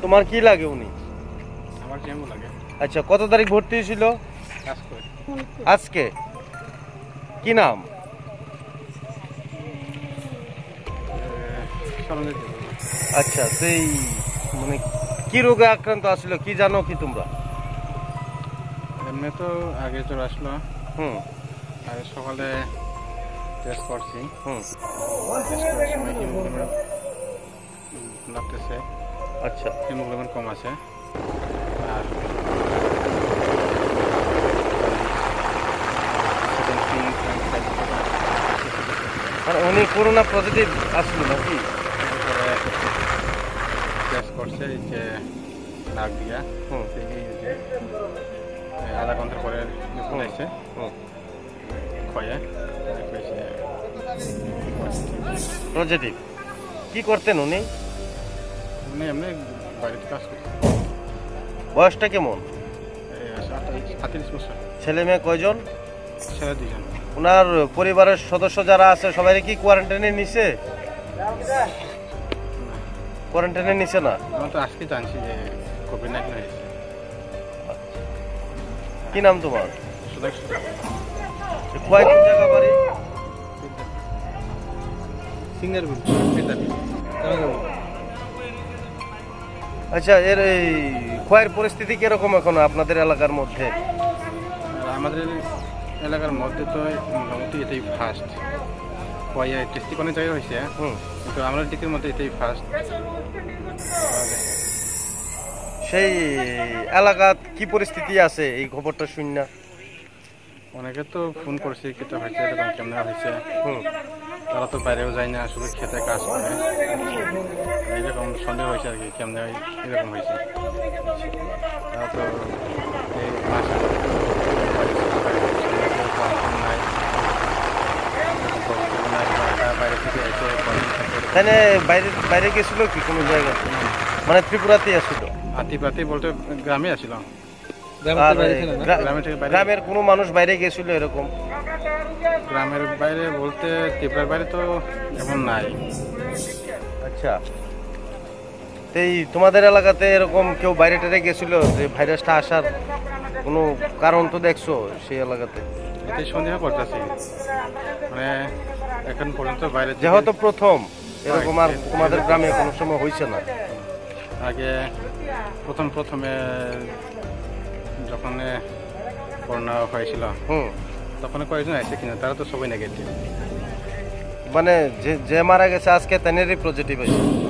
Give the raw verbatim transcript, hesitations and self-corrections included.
তোমার কি লাগে উনি? আমার জেমু লাগে। আচ্ছা, কত তারিখ ভর্তি হয়েছিল? আজকে। আজকে কি নাম? আচ্ছা, সেই মানে কি রোগে আক্রান্ত আসছিল কি জানো কি তোমরা? এমনি তো আগে জ্বর আসলো। হুম। আর সকালে টেস্ট করছি। হুম। লাগতেছে। আচ্ছা, হিমোগ্লোবিন কম আছে। আর আর উনি করোনা পজিটিভ আসলো নাকি? টেস্ট করছে যে নাক দিয়া। হুম। আধা ঘন্টা পরে রিপোর্ট আসছে। খয়ে পজিটিভ। কি করতেন উনি? উনি এমনি বাড়িতে কাজ করতেন। বয়সটা কেমন? আটত্রিশ বছর। ছেলে মেয়ে কয়জন? ছেলে দুজন। ওনার পরিবারের সদস্য যারা আছে সবাই কি কোয়ারেন্টাইনে নিছে? কোয়ারেন্টাইনে নিছে না? আমরা তো আজকে জানছি যে কোভিড নাইন্টিন হয়েছে। কি নাম তোমার? সুদাক সুদাক। কয় কোন জায়গা বাড়ি? সিঙ্গার বিল বিদ্যাপীঠ। আচ্ছা, এর এই ক্ষয়ের পরিস্থিতি কিরকম এখন আপনাদের এলাকার মধ্যে? আমাদের এলাকার মধ্যে তো মোটামুটি এটাই ফার্স্ট। ক্ষয় টেস্টি কোনো জায়গায় হয়েছে, কিন্তু আমরা দিকের মধ্যে এটাই ফার্স্ট। সেই এলাকাত কি পরিস্থিতি আছে এই খবরটা শুন না? অনেকে তো ফোন করছে কেটে হয়েছে এরকম কেমন হয়েছে। হুম। তারা তো বাইরেও যায় না, শুধু খেতে কাজ করে। এইরকম সন্দেহ হয়েছে আর কি কেমন এরকম হয়েছে। তারা তো এই মাসে বাইরে থেকে এসে এখানে বাইরে বাইরে গেছিল কি কোনো জায়গা? মানে ত্রিপুরাতে আসছিল? আতিপাতি বলতে গ্রামে আসছিল। গ্রামের কোনো মানুষ বাইরে গেছিল এরকম? গ্রামের বাইরে বলতে ত্রিপুরার বাইরে তো এমন নাই। আচ্ছা, এই তোমাদের এলাকাতে এরকম কেউ বাইরে টাইরে গেছিল যে ভাইরাসটা আসার কোনো কারণ তো দেখছো সেই এলাকাতে? এটাই সন্দেহ করতেছি, মানে এখন পর্যন্ত বাইরে যেহেতু প্রথম এরকম আর তোমাদের গ্রামে কোনো সময় হয়েছে না? আগে প্রথম প্রথমে যখন করোনা হয়েছিল হুম তখন কয়েকজন আসছে কিনা, তারা তো সবাই নেগেটিভ। মানে যে যে মারা গেছে আজকে তানেরই পজিটিভ হয়েছে?